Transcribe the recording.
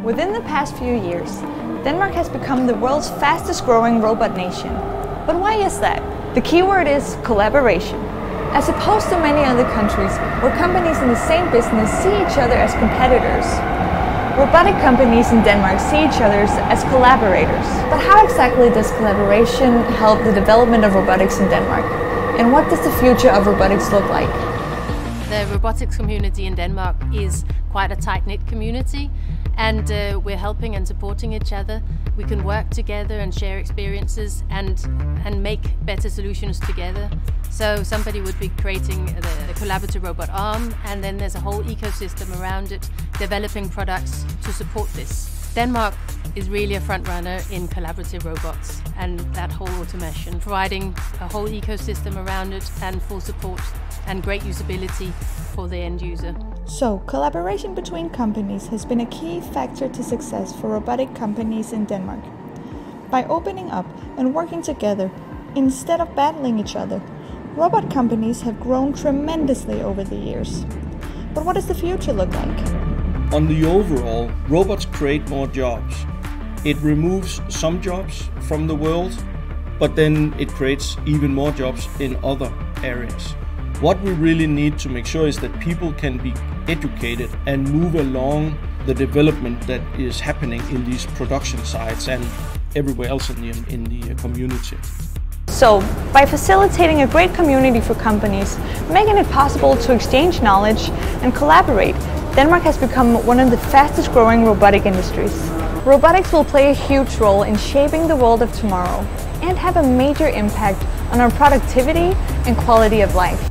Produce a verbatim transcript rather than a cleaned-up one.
Within the past few years, Denmark has become the world's fastest growing robot nation. But why is that? The key word is collaboration. As opposed to many other countries where companies in the same business see each other as competitors, robotic companies in Denmark see each other as collaborators. But how exactly does collaboration help the development of robotics in Denmark? And what does the future of robotics look like? The robotics community in Denmark is quite a tight-knit community, and uh, we're helping and supporting each other. We can work together and share experiences and, and make better solutions together. So somebody would be creating the, the collaborative robot arm, and then there's a whole ecosystem around it, developing products to support this. Denmark is really a front runner in collaborative robots and that whole automation, providing a whole ecosystem around it and full support and great usability for the end user. So, collaboration between companies has been a key factor to success for robotic companies in Denmark. By opening up and working together, instead of battling each other, robot companies have grown tremendously over the years. But what does the future look like? On the overall, robots create more jobs. It removes some jobs from the world, but then it creates even more jobs in other areas. What we really need to make sure is that people can be educated and move along the development that is happening in these production sites and everywhere else in the, in the community. So, by facilitating a great community for companies, making it possible to exchange knowledge and collaborate, Denmark has become one of the fastest growing robotic industries. Robotics will play a huge role in shaping the world of tomorrow and have a major impact on our productivity and quality of life.